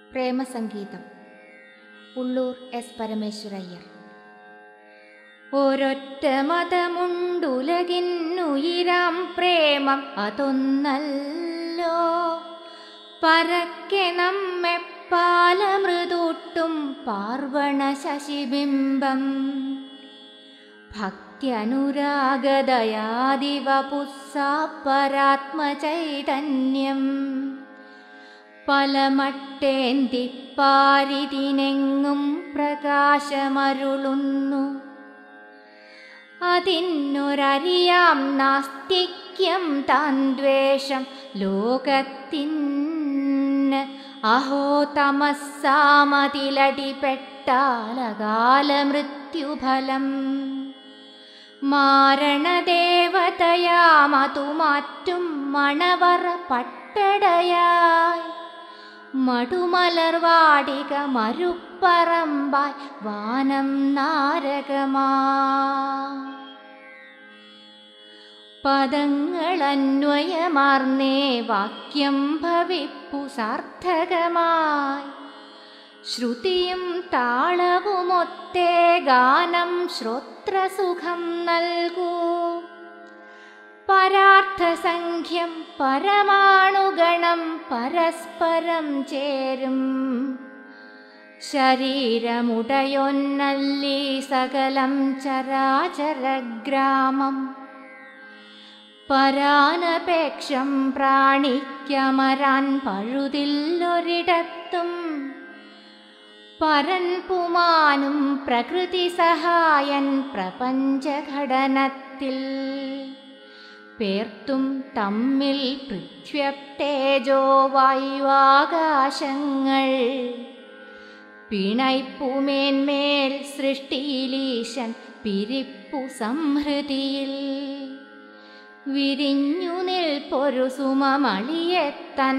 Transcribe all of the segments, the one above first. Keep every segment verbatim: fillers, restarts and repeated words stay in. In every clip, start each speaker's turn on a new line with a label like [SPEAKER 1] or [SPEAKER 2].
[SPEAKER 1] പ്രേമസംഗീതം. Ulloor S Parameswara Iyer. ഒരൊറ്റ മതമുണ്ടുലകിന്നുയിരാം പ്രേമം അതൊന്നല്ലോ, പരക്കെ നമ്മെ പാലമൃദൂട്ടും പാർവണ ശശിബിംബം. ഭക്ത്യനുരാഗദയാദിവപുസ്സാപരാത്മചൈതന്യം പലമട്ടേന്തി പാരിതിനെങ്ങും പ്രകാശമരുളുന്നു. അതിനൊരറിയാം നാസ്തിക്യം താൻ ദ്വേഷം ലോകത്തിന്. അഹോ തമസ്സാമതിലടിപ്പെട്ടാലകാല മൃത്യുഫലം. മാരണദേവതയാമതു മാറ്റും മണവറ പട്ടടയായി, മടുമലർവാടിക മരുപ്പറമ്പായി വാനം നാരകമാ. പദങ്ങളന്വയമാർന്നേ വാക്യം ഭവിപ്പു സാർത്ഥകമായി, ശ്രുതിയും താളവുമൊത്തേ ഗാനം ശ്രോത്രസുഖം നൽകൂ. പരാർത്ഥസംഖ്യം പരമാണുഗണം പരസ്പരം ചേരും, ശരീരമുടയൊന്നല്ലീ സകലം ചരാചരഗ്രാമം. പരാനപേക്ഷം പ്രാണിക്കമരാൻ പഴുതില്ലൊരിടത്തും, പരൻ പുമാനും പ്രകൃതി സഹായൻ പ്രപഞ്ചഘടനത്തിൽ. പേർത്തും തമ്മിൽ പൃഥ്വ്യപ്തേജോ വായുവാകാശങ്ങൾ, പിണൈപ്പുമേന്മേൽ സൃഷ്ടിയിലീശൻ പിരിപ്പു സംഹൃതിയിൽ. വിരിഞ്ഞു നിൽപ്പൊരു സുമമളിയെ തൻ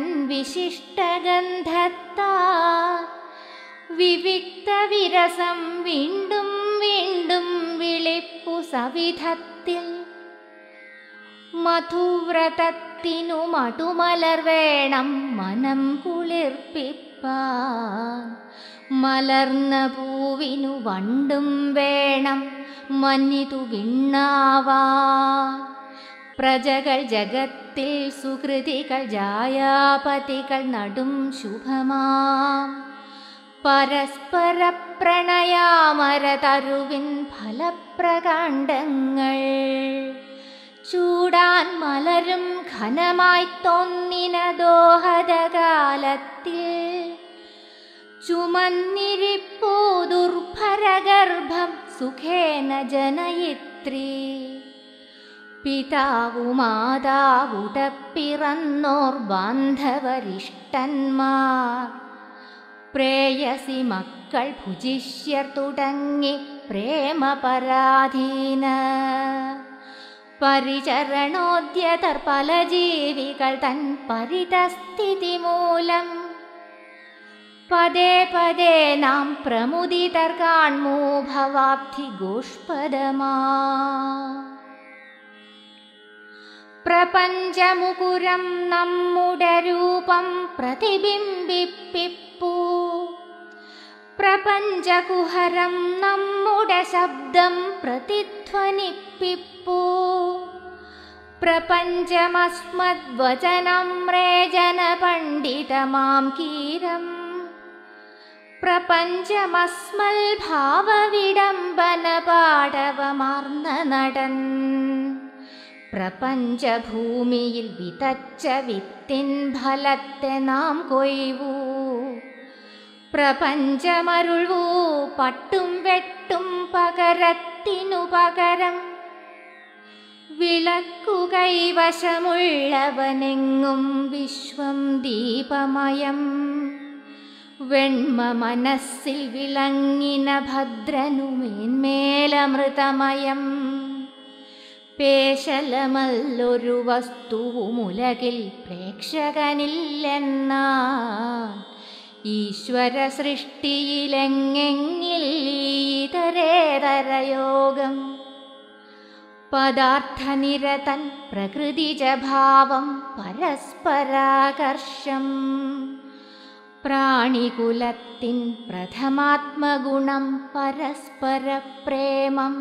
[SPEAKER 1] വിശിഷ്ടഗന്ധത്താൽ, വിവിക്ത വിരസം വീണ്ടും വീണ്ടും വിളിപ്പു സവിധത്തിൽ. മധുവ്രതത്തിനു മടുമലർ വേണം മനം കുളിർപ്പിപ്പാൻ, മലർന്ന പൂവിനു വണ്ടും വേണം മന്നിതു വിണ്ണാവാൻ. പ്രജകൾ ജഗത്തിൽ സുകൃതികൾ ജായാപതികൾ നടും ശുഭമാം, പരസ്പര പ്രണയാമരതരുവിൻ ഫലപ്രകാണ്ഡങ്ങൾ. ചൂടാൻ മലരും ഘനമായി തോന്നിന ദോഹദകാലത്തിൽ, ചുമന്നിരിപ്പൂ ദുർഭരഗർഭം സുഖേന ജനയിത്രി. പിതാവു മാതാവുടപ്പിറന്നോർ ബാന്ധവരിഷ്ടന്മാർ, പ്രേയസി മക്കൾ ഭുജിഷ്യർ തുടങ്ങി പ്രേമപരാധീന. പരിചരണോദ്യതർ പല ജീവികൾ തൻ പരിതസ്ഥിതി മൂലം, പദേ പദേ നാം പ്രമുദിതർ കാൺമൂ ഭവാബ്ധി ഗോഷ്പദമാ. പ്രപഞ്ചമുകുരം നമ്മുടെ രൂപം പ്രതിബിംബിപ്പിപ്പൂ, പ്രപഞ്ചകുഹരം നമ്മുടെ ശബ്ദം പ്രതിധ്വനിപ്പിപ്പൂ. പ്രപഞ്ചമസ്മദ്വചനം രേജന പണ്ഡിതമാം കീരം, പ്രപഞ്ചമസ്മൽ ഭാവവിഡംബന പാടവമാർന്ന നടൻ. പ്രപഞ്ചഭൂമിയിൽ വിതച്ച വിത്തിൻ ഫലത്തെ നാം കൊയ്വൂ, പ്രപഞ്ചമരുൾവൂ പട്ടും വെട്ടും പകരത്തിനു പകരം. വിളക്കു കൈവശമുള്ളവനെങ്ങും വിശ്വം ദീപമയം, വെണ്മ മനസ്സിൽ വിളങ്ങിന ഭദ്രനു മേന്മേലമൃതമയം. പേശലമല്ലൊരു വസ്തുവുമുലകിൽ പ്രേക്ഷകനില്ലെന്നാ, ഈശ്വര സൃഷ്ടിയിലെങ്ങെങ്ങിൽ ഈതരേതരയോഗം. പദാർത്ഥനിരതൻ പ്രകൃതിജഭാവം പരസ്പരാകർഷം, പ്രാണികുലത്തിൻ പ്രഥമാത്മഗുണം പരസ്പര പ്രേമം.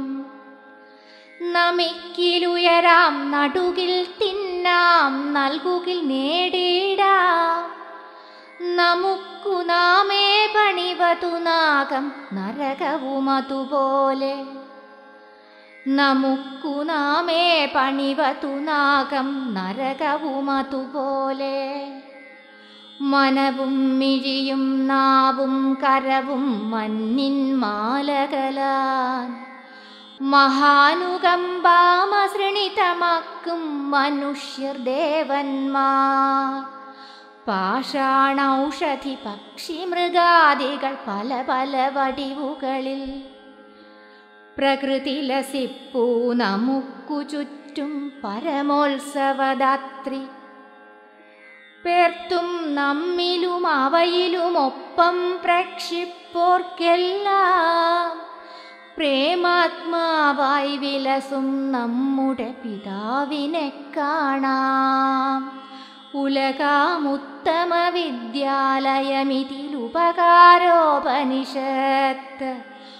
[SPEAKER 1] നമിക്കിലുയരാം നടുകിൽ തിന്നാം നൽകുകിൽ നേടിടാം. നമുക്കു നാമേ പണിവതു നാഗം നരകവുമതുപോലെ. നമുക്കു നാമേ പണിവതു നാഗം നരകവുമതുപോലെ. മനവും മിഴിയും നാവും കരവും മന്നിൻ മാലകലാൻ മഹാനുകമ്പാമസൃണിതമാക്കും മനുഷ്യർ ദേവന്മാർ. പാഷാണൌഷധി പക്ഷി മൃഗാദികൾ പല പല വടിവുകളിൽ പ്രകൃതി ലസിപ്പൂ നമുക്കു ചുറ്റും പരമോത്സവദാത്രി. പേർത്തും നമ്മിലും അവയിലുമൊപ്പം പ്രക്ഷിപ്പോർക്കെല്ലാം പ്രേമാത്മാവായി വിലസും നമ്മുടെ പിതാവിനെ കാണാം. ഉലകാമുത്തമ വിദ്യാലയമിതിലുപകാരോപനിഷത്ത്.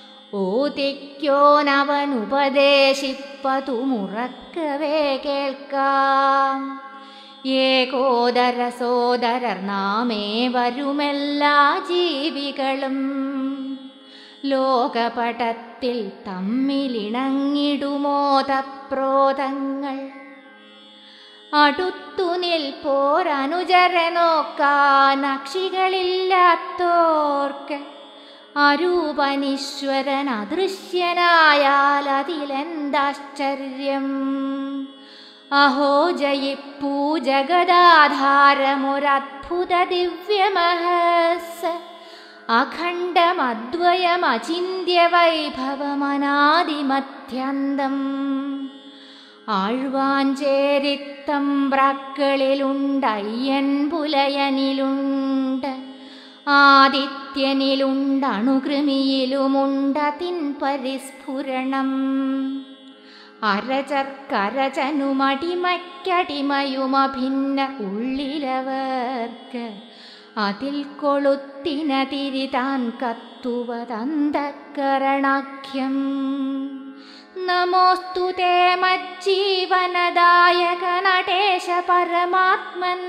[SPEAKER 1] ഓതിക്കോനവനുപദേശിപ്പതുമുറക്കവേ കേൾക്കാം. ഏകോദര സോദരർ നാമേ വരുമെല്ലാ ജീവികളും. ലോകപടത്തിൽ തമ്മിലിണങ്ങിടുമോതപ്രോതങ്ങൾ. അടുത്തു നിൽപ്പോരനുജരെ നോക്കാൻ അക്ഷികളില്ലാത്തോർക്ക് അരൂപനീശ്വരൻ അദൃശ്യനായാൽ അതിലെന്താശ്ചര്യം. അഹോ ജയിപ്പൂ ജഗദാധാരമൊരദ്ഭുത ദിവ്യമഹസ്. അഖണ്ഡമദ്വയമചിന്യ വൈഭവമനാദിമധ്യന്തം. ആഴ്വാഞ്ചേരിത്തമ്പ്രാക്കളിലുണ്ടയ്യൻ പുലയനിലുണ്ട്. ആദിത്യനിലുണ്ടണുകൃമിയിലുമുണ്ടതിൻ പരിസ്ഫുരണം. അരചർക്കരചനുമടിമയ്ക്കടിമയുമഭിന്ന ഉള്ളിലവർക്ക്. അതിൽ കൊളുത്തിനതിരി താൻ കത്തുവതന്തഃകരണാഖ്യം. നമോസ്തു തേ മജ്ജീവനദായക നടേശ പരമാത്മൻ.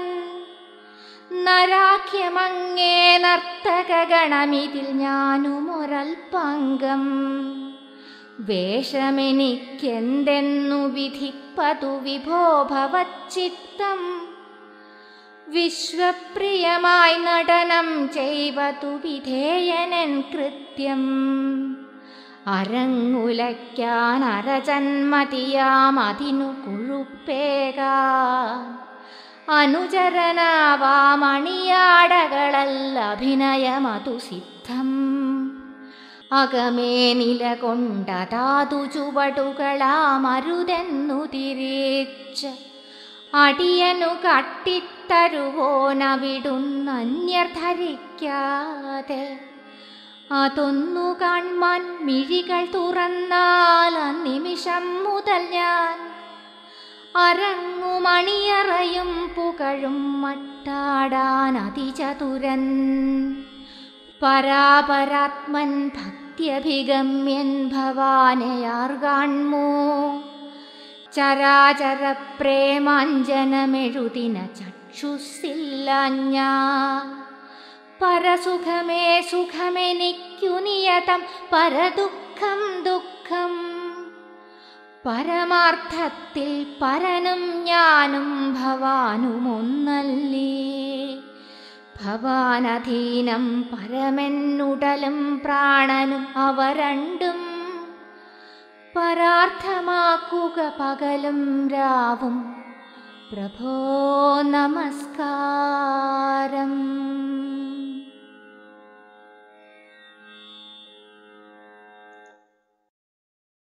[SPEAKER 1] നരാഖ്യമങ്ങേ നർത്തകഗണമിതിൽ ഞാനുമൊരൽപാംഗം. വേഷമെനിക്കെന്തെന്നു വിധിപ്പതു വിഭോ ഭവച്ചിത്തം. വിശ്വപ്രിയമായി നടനം ചെയ്വതു വിധേയനൻ കൃത്യം. അരങ്ങുലയ്ക്കാൻ അരജന്മതിയാമതിനു കൊഴുപ്പേകാൻ. അനുചരനാവാമണിയാടകളല്ല അഭിനയമതു സിദ്ധം. അകമേ നിലകൊണ്ടതാതു ചുവടുകളാമരുതെന്നു തിരിച്ച്. അടിയനു കട്ടിത്തരുവോനവിടുന്നന്യർ ധരിക്കാതെ. അതൊന്നു കാൺമാൻ മിഴികൾ തുറന്നാൽ അനിമിഷം മുതൽ ഞാൻ അരങ്ങുമണിയറയും പുകഴും മട്ടാടാൻ അതിചതുരൻ. പരാപരാത്മൻ ഭക്ത്യഭിഗമ്യൻ ഭവാനയാർ കാൺമോ. ചരാചര പ്രേമാഞ്ജനമെഴുതിന ചക്ഷുസില്ലാഞ്ഞ. പരസുഖമേ സുഖമെനിക്കു നിയതം പരദുഃഖം ദുഃഖം. പരമാർത്ഥത്തിൽ പരനും ഞാനും ഭവാനുമൊന്നല്ലേ. ഭവാനധീനം പരമെന്നുടലും പ്രാണനും അവ രണ്ടും. പരാർത്ഥമാക്കുക പകലും രാവും. പ്രഭോ നമസ്കാരം.